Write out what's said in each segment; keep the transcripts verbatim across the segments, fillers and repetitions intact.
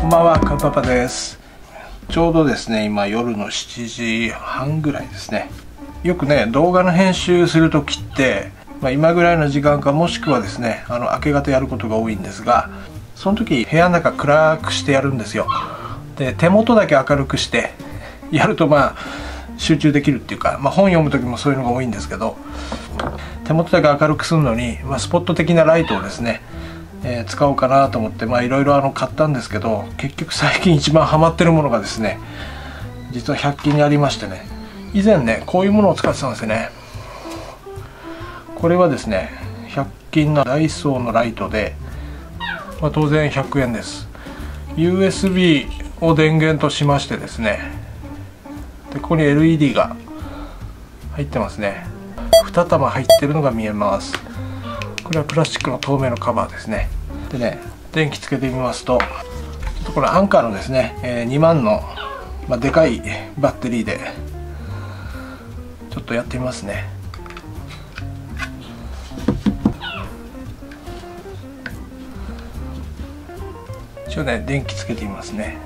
こんばんは、かんパパです。ちょうどですね、今夜のしちじはんぐらいですね。よくね、動画の編集するときって、まあ、今ぐらいの時間か、もしくはですね、あの明け方やることが多いんですが、その時部屋の中暗くしてやるんですよ。で、手元だけ明るくしてやると、まあ集中できるっていうか、まあ、本読む時もそういうのが多いんですけど、手元だけ明るくするのに、まあ、スポット的なライトをですね、えー、使おうかなと思って、まあいろいろあの買ったんですけど、結局最近一番ハマってるものがですね、実はひゃく均にありましてね、以前ねこういうものを使ってたんですよね。これはですね、ひゃく均のダイソーのライトで、まあ、当然ひゃくえんです。 ユーエスビー を電源としましてですね、でここに エルイーディー が入ってますね。に玉入ってるのが見えます。これはプラスチックの透明のカバーですね。でね、電気つけてみますと、ちょっとこれアンカーのですね、えー、にまんの、まあ、でかいバッテリーでちょっとやってみますね。一応ね、電気つけてみますね。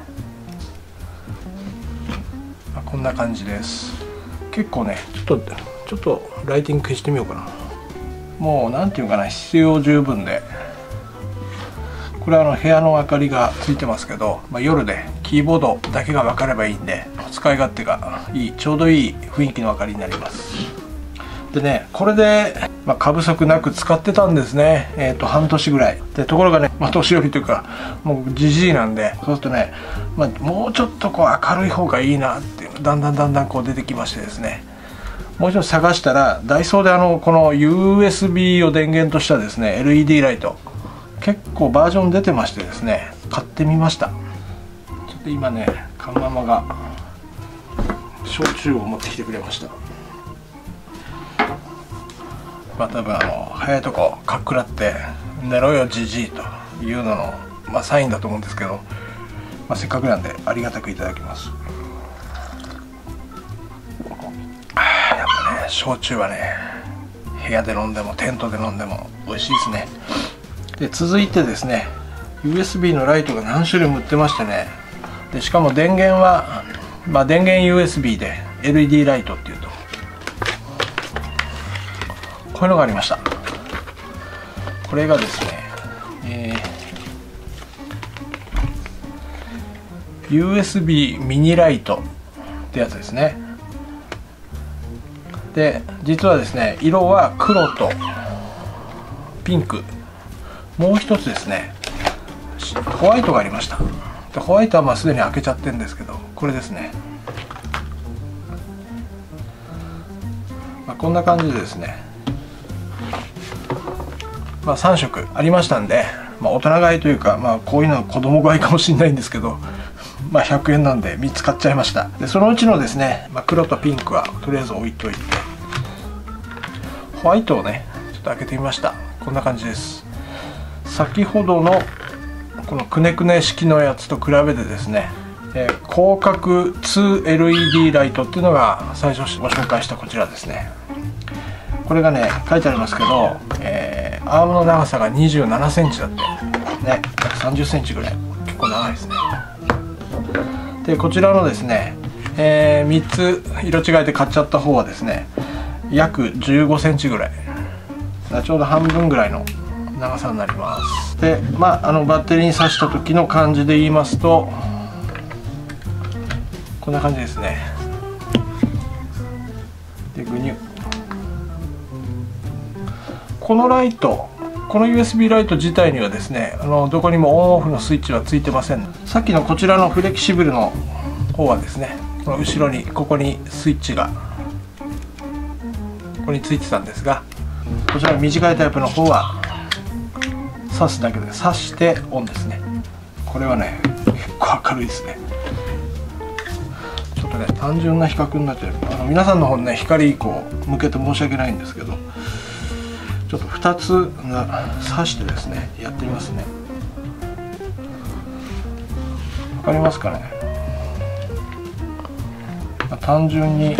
まあ、こんな感じです。結構ね、ちょっとちょっとライティング消してみようかな。もうなんていうかな、必要十分で、これはあの部屋の明かりがついてますけど、まあ、夜でキーボードだけが分かればいいんで、使い勝手がいい、ちょうどいい雰囲気の明かりになります。でね、これで、まあ、過不足なく使ってたんですね。えっと半年ぐらいで、ところがね、まあ、年寄りというかもうじじいなんで、そうするとね、まあ、もうちょっとこう明るい方がいいなっていうだんだんだんだんこう出てきましてですね、もう一度探したらダイソーであのこの ユーエスビー を電源としたですね エルイーディー ライト、結構バージョン出てましてですね、買ってみました。ちょっと今ね、カンママが焼酎を持ってきてくれました。まあ多分あの早いとこかっくらって寝ろよじじいというのの、まあ、サインだと思うんですけど、まあ、せっかくなんでありがたくいただきます。やっぱね、焼酎はね、部屋で飲んでもテントで飲んでも美味しいですね。で続いてですね、 ユーエスビー のライトが何種類も売ってましてね、でしかも電源は、まあ、電源 ユーエスビー で エルイーディー ライトっていうとこういうのがありました。これがですね、えー、ユーエスビー ミニライトってやつですね。で実はですね、色は黒とピンク、もう一つですねホワイトがありました。でホワイトはまあすでに開けちゃってるんですけど、これですね、まあ、こんな感じでですね、まあ、さん色ありましたんで、まあ、大人買いというか、まあ、こういうのは子供買いかもしれないんですけど、まあ、ひゃくえんなんでみっつ買っちゃいました。でそのうちのですね、まあ、黒とピンクはとりあえず置いといて、ホワイトをねちょっと開けてみました。こんな感じです。先ほどのこのくねくね式のやつと比べてですね、えー、広角 ツーエルイーディー ライトっていうのが最初ご紹介したこちらですね。これがね書いてありますけど、えー、アームの長さがにじゅうななセンチだってね、さんじゅっセンチぐらい、結構長いですね。でこちらのですね、えー、みっつ色違いで買っちゃった方はですね、約じゅうごセンチぐらい、ちょうど半分ぐらいの長さになります。でまああのバッテリーに挿した時の感じで言いますと、こんな感じですね。でグニュ、このライト、この ユーエスビー ライト自体にはですね、あのどこにもオンオフのスイッチはついてません。さっきのこちらのフレキシブルの方はですね、この後ろにここにスイッチがここについてたんですが、こちら短いタイプの方は挿すだけで、挿してオンですね。これはね結構明るいですね。ちょっとね単純な比較になっちゃう、あの皆さんの方にね光こう向けて申し訳ないんですけど、ちょっとふたつ挿してですねやってみますね。わかりますかね。まあ、単純に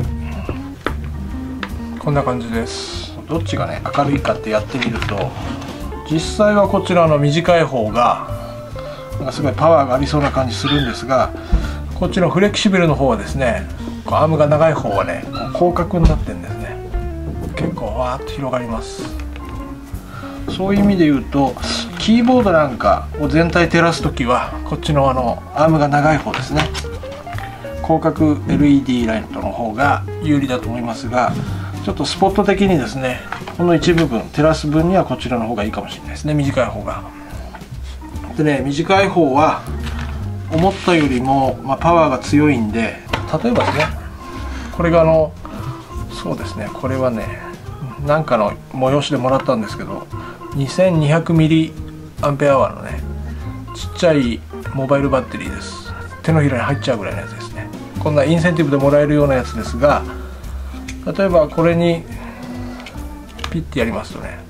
こんな感じです。どっちがね明るいかってやってみると、実際はこちらの短い方がなんかすごいパワーがありそうな感じするんですが、こっちのフレキシブルの方はですね、こうアームが長い方はね広角になってるんですね。結構わーっと広がります。そういう意味で言うとキーボードなんかを全体照らす時はこっちのあのアームが長い方ですね、広角 エルイーディー ライトの方が有利だと思いますが、ちょっとスポット的にですねこの一部分照らす分にはこちらの方がいいかもしれないですね、短い方が。でね、短い方は思ったよりも、まあ、パワーが強いんで、例えばですねこれがあのそうですね、これはねなんかの催しでもらったんですけど にせんにひゃくミリアンペアアワーのねちっちゃいモバイルバッテリーです。手のひらに入っちゃうぐらいのやつですね。こんなインセンティブでもらえるようなやつですが、例えばこれにピッてやりますとね、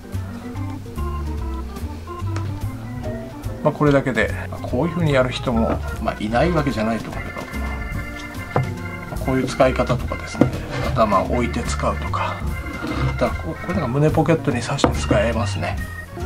まあ、これだけでこういうふうにやる人も、まあ、いないわけじゃないと思うけど、こういう使い方とかですね、頭を置いて使うとか、だからこれなんか胸ポケットに挿して使えますね。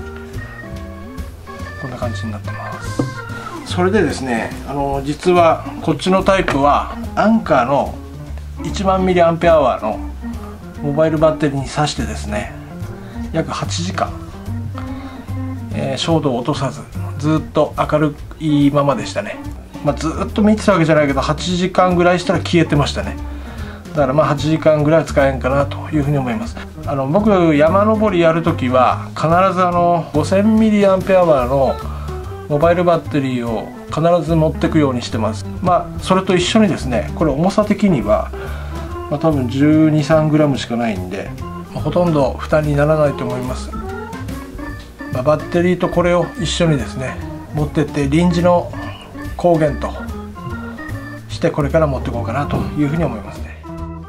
こんな感じになってます。それでですね、あの実はこっちのタイプはアンカーのいちまんミリアンペアアワーのモバイルバッテリーに挿してですね、約はちじかん、えー、照度を落とさずずっと明るいままでしたね。まあ、ずっと見てたわけじゃないけどはちじかんぐらいしたら消えてましたね。だからまあはちじかんぐらい使えんかなというふうに思います。あの僕山登りやるときは必ずあのごせんミリアンペアアワーのモバイルバッテリーを必ず持ってくようにしてます。まあそれと一緒にですね、これ重さ的には、まあ、多分じゅうに、さんグラムしかないんで、まあ、ほとんど負担にならないと思います。まあ、バッテリーとこれを一緒にですね持ってって臨時の光源としてこれから持っていこうかなというふうに思いますね。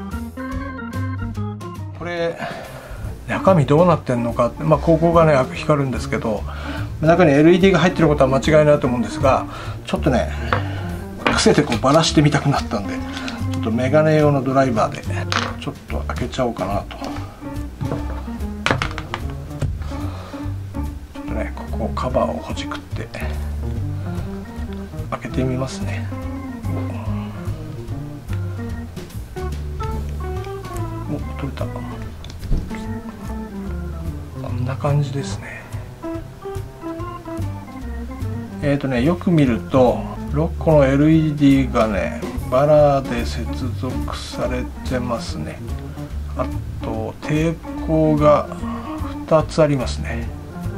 これ中身どうなってんのか、まあ、ここがね光るんですけど、中に エルイーディー が入ってることは間違いないと思うんですが、ちょっとね癖でこうバラしてみたくなったんで、ちょっとメガネ用のドライバーでちょっと開けちゃおうかなと。ちょっとねここカバーをほじくって開けてみますね。お、取れた。こんな感じですね。えーとねよく見るとろっこの エルイーディー がねバラで接続されてますね。あと抵抗がふたつありますね。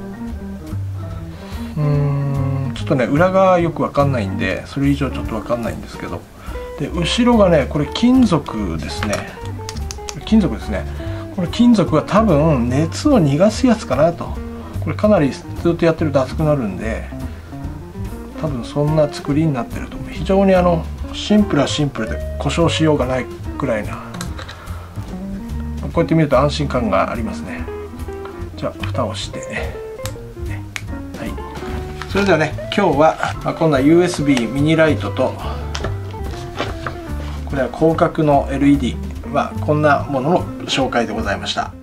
うーんちょっとね裏側よくわかんないんでそれ以上ちょっとわかんないんですけど、で後ろがねこれ金属ですね。金属ですね。これ金属は多分熱を逃がすやつかなと。これかなりずっとやってると熱くなるんで、多分そんな作りになってると思う。非常にあのシンプルはシンプルで故障しようがないくらいな、こうやって見ると安心感がありますね。じゃあ蓋をして、はい、それではね今日は、まあ、こんな ユーエスビー ミニライトとこれは広角の エルイーディー、まあ、こんなものの紹介でございました。